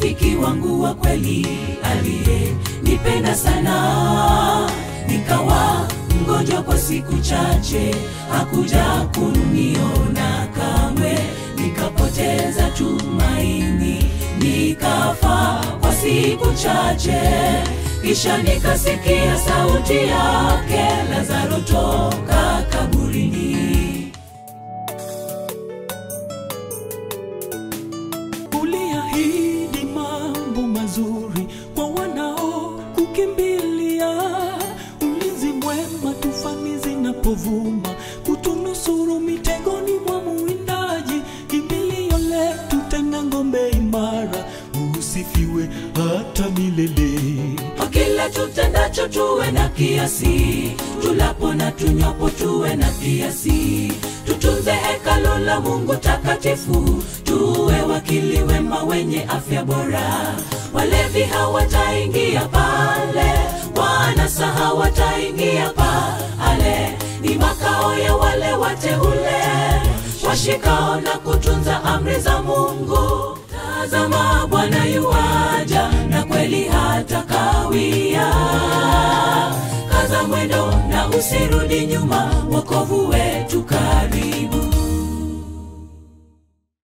rafiki wangu wa kweli aliye nipenda sana. Nikawa mgonjwa kwa siku chache, hakuja kuniona kamwe. Nikapoteza tumaini, nikafa kwa siku chache. Kisha nikasikia sauti yake, Lazaro toka kaburini. Uliahidi mambo mazuri kwa wanao kukimbilia, ulinzi mwema tufani zinapovuma, kutunusuru mitegoni mwa muwindaji. Kimbilio letu tena ngombe imara, usifiwe hata milele. Kwa kila tutendacho tuwe na kiasi, tulapo na tunywapo tuwe na kiasi. Tutunze hekalu la Mungu takatifu, tuwe wakili wema wenye afya bora. Walevi hawataingia pale, wanasa hawataingia pale. Ni makao ya wale wateule, washikao na kutunza amri za Mungu. Tazama Bwana yuaja, na kweli hatakawia. Kaza mwendo na usirudi nyuma, wokovu wetu karibu.